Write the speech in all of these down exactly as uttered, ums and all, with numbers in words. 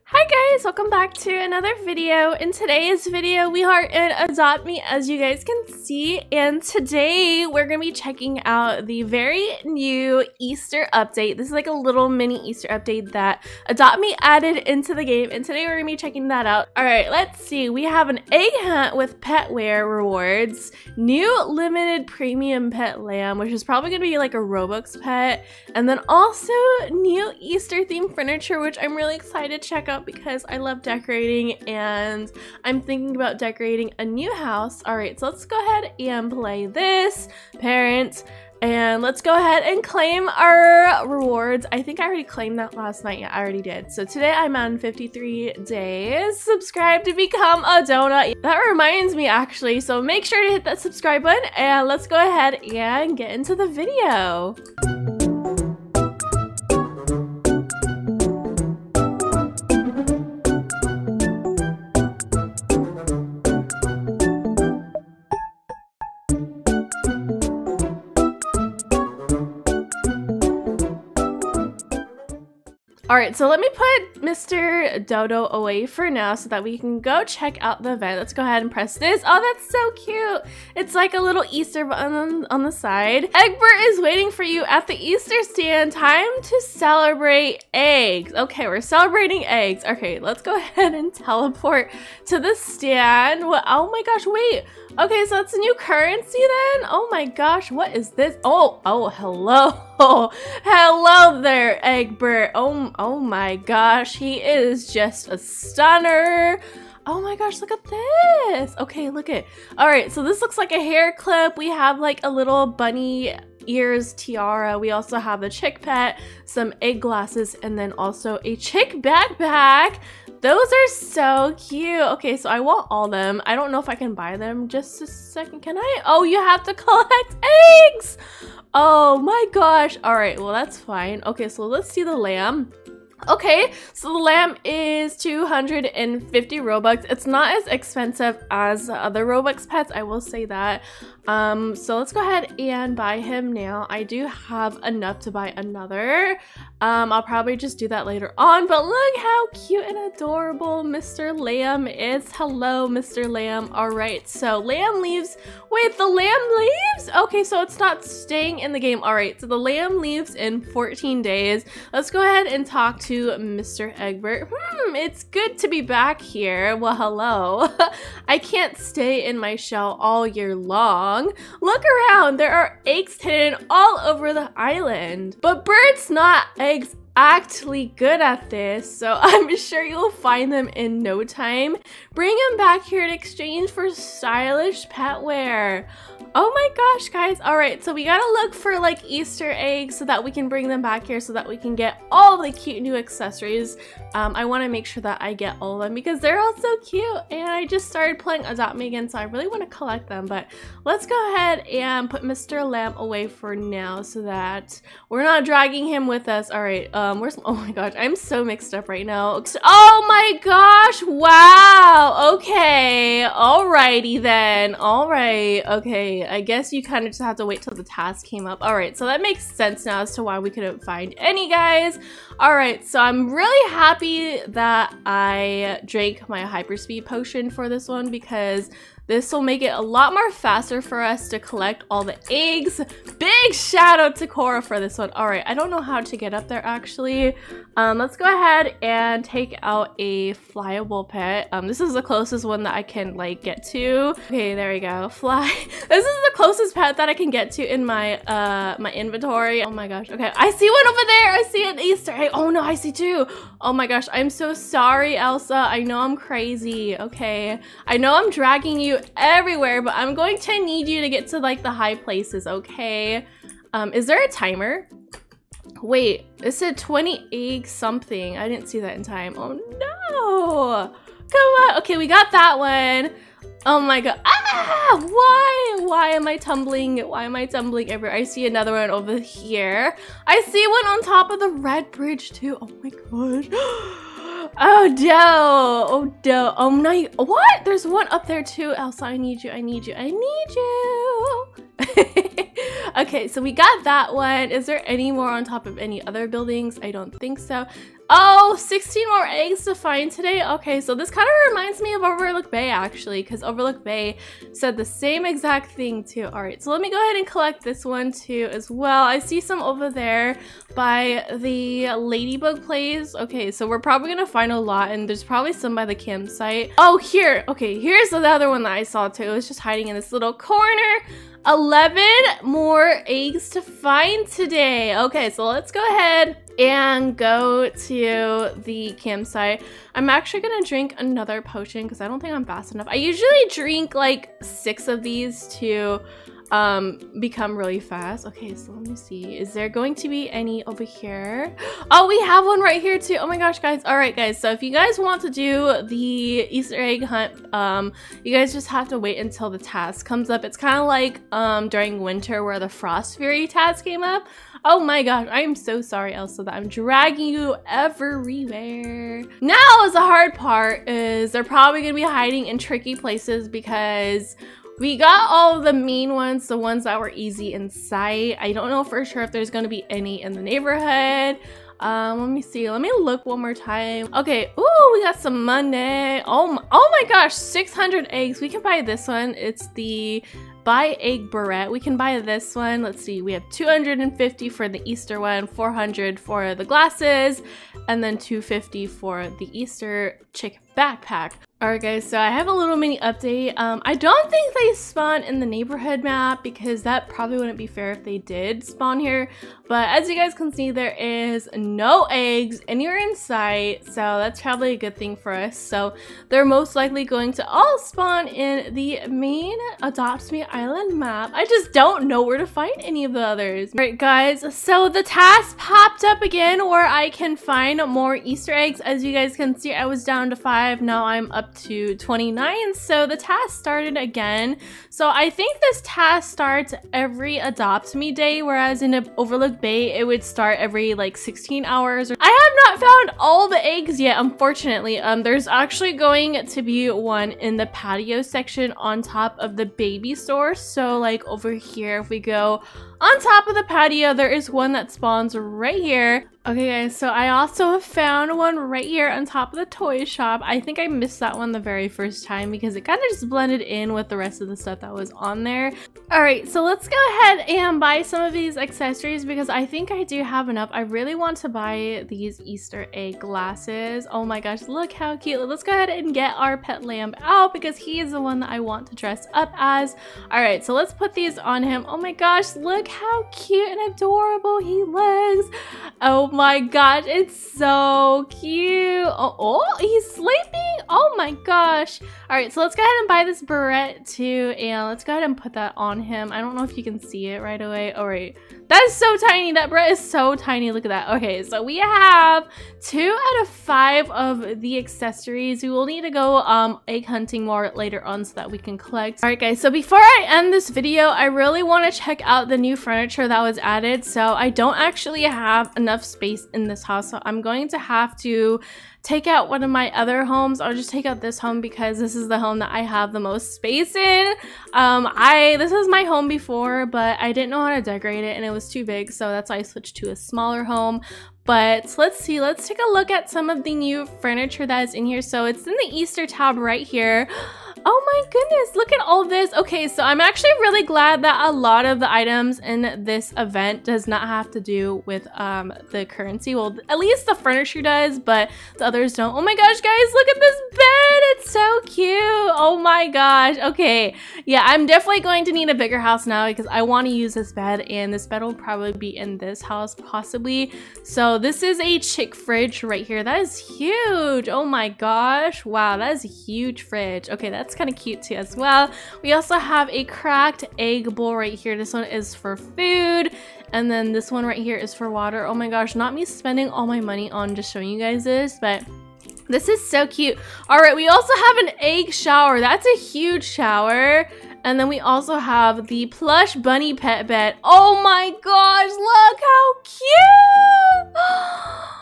Hi guys, welcome back to another video. In today's video, we are in Adopt Me, as you guys can see, and today we're going to be checking out the very new Easter update. This is like a little mini Easter update that Adopt Me added into the game, and today we're going to be checking that out. Alright, let's see. We have an egg hunt with petware rewards, new limited premium pet lamb, which is probably going to be like a Robux pet, and then also new Easter themed furniture, which I'm really excited to check out because I love decorating and I'm thinking about decorating a new house. Alright, so let's go ahead and play this, parent, and let's go ahead and claim our rewards. I think I already claimed that last night. Yeah, I already did. So today I'm on fifty-three days. Subscribe to become a donut. That reminds me actually, so make sure to hit that subscribe button and let's go ahead and get into the video. Alright, so let me put Mister Dodo away for now so that we can go check out the event. Let's go ahead and press this. Oh, that's so cute. It's like a little Easter button on, on the side. Egbert is waiting for you at the Easter stand. Time to celebrate eggs. Okay, we're celebrating eggs. Okay, let's go ahead and teleport to the stand. What? Oh my gosh, wait. Okay, so it's a new currency then? Oh my gosh, what is this? Oh, oh, hello. Oh, hello there, Egbert. Oh, oh my gosh, he is just a stunner. Oh my gosh, look at this. Okay, look at. All right, so this looks like a hair clip. We have like a little bunny ears tiara. We also have a chick pet, some egg glasses, and then also a chick backpack. Those are so cute. Okay, so I want all them. I don't know if I can buy them. Just a second. Can I? Oh, you have to collect eggs. Oh my gosh. All right, well, that's fine. Okay, so let's see the lamb. Okay, so the lamb is two hundred fifty Robux. It's not as expensive as other Robux pets, I will say that. Um, so let's go ahead and buy him now. I do have enough to buy another. Um, I'll probably just do that later on, but look how cute and adorable Mister Lamb is. Hello, Mister Lamb. All right, so lamb leaves. Wait, the lamb leaves? Okay, so it's not staying in the game. All right, so the lamb leaves in fourteen days. Let's go ahead and talk to Mister Egbert. Hmm, it's good to be back here. Well, hello. I can't stay in my shell all year long. Look around, there are eggs hidden all over the island. But birds, not eggs, actually good at this, so I'm sure you'll find them in no time. Bring them back here in exchange for stylish petware. Oh my gosh, guys. All right, so we gotta look for like Easter eggs so that we can bring them back here so that we can get all the cute new accessories. Um, I want to make sure that I get all of them because they're all so cute, and I just started playing Adopt Me again, so I really want to collect them. But let's go ahead and put Mister Lamb away for now so that we're not dragging him with us. All right, um, where's, oh my gosh, I'm so mixed up right now. Oh my gosh, wow, okay, alrighty then, all right, okay. I guess you kind of just have to wait till the task came up. All right, so that makes sense now as to why we couldn't find any, guys. All right, so I'm really happy that I drank my hyperspeed potion for this one because this will make it a lot more faster for us to collect all the eggs. Big shout out to Cora for this one. All right, I don't know how to get up there actually. Um, let's go ahead and take out a flyable pet. Um, this is the closest one that I can like get to. Okay, there we go. Fly. This is the closest pet that I can get to in my uh my inventory. Oh my gosh. Okay, I see one over there. I see an Easter egg. Oh no, I see two. Oh my gosh, I'm so sorry, Elsa. I know I'm crazy. Okay, I know I'm dragging you everywhere, but I'm going to need you to get to like the high places, okay? Um, is there a timer? Wait, it said twenty eggs something. I didn't see that in time. Oh no! Come on. Okay, we got that one. Oh my god. Ah! Why? Why am I tumbling? Why am I tumbling everywhere? I see another one over here. I see one on top of the red bridge too. Oh my gosh. Oh no, oh no, oh no, what? There's one up there too. Elsa, I need you, I need you, I need you. Okay, so we got that one. Is there any more on top of any other buildings? I don't think so. Oh, sixteen more eggs to find today. Okay, so this kind of reminds me of Overlook Bay actually, because Overlook Bay said the same exact thing too. All right, so let me go ahead and collect this one too as well. I see some over there by the Ladybug Place. Okay, so we're probably gonna find a lot, and there's probably some by the campsite. Oh, here. Okay, here's the other one that I saw too. It was just hiding in this little corner. eleven more eggs to find today. Okay, so let's go ahead and go to the campsite. I'm actually gonna drink another potion because I don't think I'm fast enough. I usually drink like six of these to um become really fast. Okay, so let me see, is there going to be any over here? Oh, we have one right here too. Oh my gosh, guys. All right, guys, so if you guys want to do the Easter egg hunt, um you guys just have to wait until the task comes up. It's kind of like um during winter where the Frost Fury task came up. Oh my gosh, I am so sorry, Elsa, that I'm dragging you everywhere. Now is the hard part, is they're probably gonna be hiding in tricky places because we got all the mean ones, the ones that were easy in sight. I don't know for sure if there's gonna be any in the neighborhood. Um, let me see. Let me look one more time. Okay. Ooh, we got some money. Oh my, oh my gosh, six hundred eggs. We can buy this one. It's the buy egg barrette. We can buy this one. Let's see. We have two hundred fifty for the Easter one, four hundred for the glasses, and then two hundred fifty for the Easter chick backpack. Alright guys, so I have a little mini update. Um, I don't think they spawn in the neighborhood map because that probably wouldn't be fair if they did spawn here. But as you guys can see, there is no eggs anywhere in sight, so that's probably a good thing for us. So they're most likely going to all spawn in the main Adopt Me Island map. I just don't know where to find any of the others. Alright guys, so the task popped up again where I can find more Easter eggs. As you guys can see, I was down to five, now I'm up to twenty-nine, so the task started again. So I think this task starts every Adopt Me day, whereas in Overlook Bay it would start every like sixteen hours. I have not found all the eggs yet, unfortunately. Um, there's actually going to be one in the patio section on top of the baby store. So like over here, if we go on top of the patio, there is one that spawns right here. Okay guys, so I also found one right here on top of the toy shop. I think I missed that one the very first time because it kind of just blended in with the rest of the stuff that was on there. All right, so let's go ahead and buy some of these accessories because I think I do have enough. I really want to buy these Easter egg glasses. Oh my gosh, look how cute. Let's go ahead and get our pet lamb out because he is the one that I want to dress up as. All right, so let's put these on him. Oh my gosh, look how cute and adorable he looks. Oh my gosh, it's so cute. Oh, oh, he's sleeping. Oh my gosh. All right, so let's go ahead and buy this barrette too, and let's go ahead and put that on him. I don't know if you can see it right away. All right, that is so tiny. That barrette is so tiny. Look at that. Okay, so we have two out of five of the accessories. We will need to go um egg hunting more later on so that we can collect. All right guys, so before I end this video, I really want to check out the new furniture that was added. So I don't actually have enough space in this house, so I'm going to have to take out one of my other homes. I'll just take out this home because this is the home that I have the most space in. Um, I this was my home before, but I didn't know how to decorate it and it was too big, so that's why I switched to a smaller home. But let's see, let's take a look at some of the new furniture that is in here. So it's in the Easter tab right here. Oh my goodness, look at all this. Okay, so I'm actually really glad that a lot of the items in this event does not have to do with um, the currency. Well, at least the furniture does, but the others don't. Oh my gosh, guys, look at this bed. It's so cute. Oh my gosh. Okay, yeah, I'm definitely going to need a bigger house now because I want to use this bed, and this bed will probably be in this house possibly. So this is a chick fridge right here. That is huge. Oh my gosh. Wow, that is a huge fridge. Okay, that's kind of cute too as well. We also have a cracked egg bowl right here. This one is for food, and then this one right here is for water. Oh my gosh, not me spending all my money on just showing you guys this, but this is so cute. All right, we also have an egg shower. That's a huge shower. And then we also have the plush bunny pet bed. Oh my gosh, look how cute.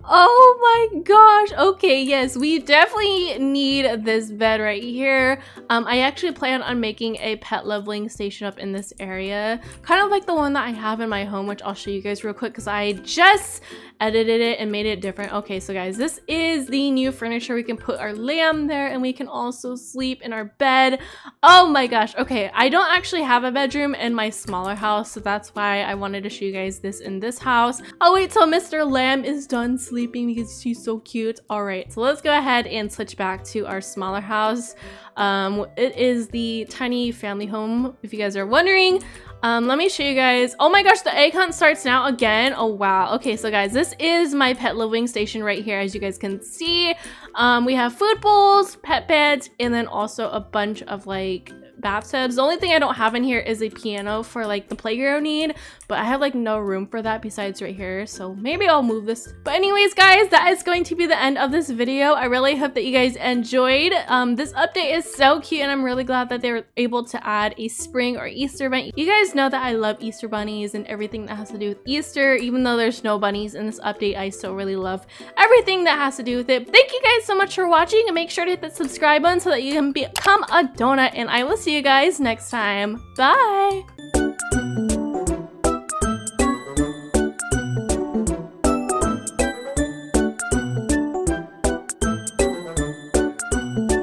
Oh my gosh. Okay, yes, we definitely need this bed right here. Um, I actually plan on making a pet leveling station up in this area. Kind of like the one that I have in my home, which I'll show you guys real quick because I just edited it and made it different. Okay, so guys, this is the new furniture. We can put our lamb there and we can also sleep in our bed. Oh my gosh. Okay, I don't actually have a bedroom in my smaller house, so that's why I wanted to show you guys this in this house. I'll wait till Mister Lamb is done sleeping because she's so cute. All right, so let's go ahead and switch back to our smaller house. Um, it is the tiny family home, if you guys are wondering. Um, let me show you guys. Oh my gosh, the egg hunt starts now again. Oh wow. Okay, so guys, this is my pet living station right here, as you guys can see. Um, we have food bowls, pet beds, and then also a bunch of like bathtubs. The only thing I don't have in here is a piano for like the playground need, but I have like no room for that besides right here, so maybe I'll move this. But anyways guys, that is going to be the end of this video. I really hope that you guys enjoyed. Um, this update is so cute and I'm really glad that they were able to add a spring or Easter event. You guys know that I love Easter bunnies and everything that has to do with Easter. Even though there's no bunnies in this update, I still really love everything that has to do with it. Thank you guys so much for watching and make sure to hit that subscribe button so that you can become a donut, and I will see you guys next time. Bye!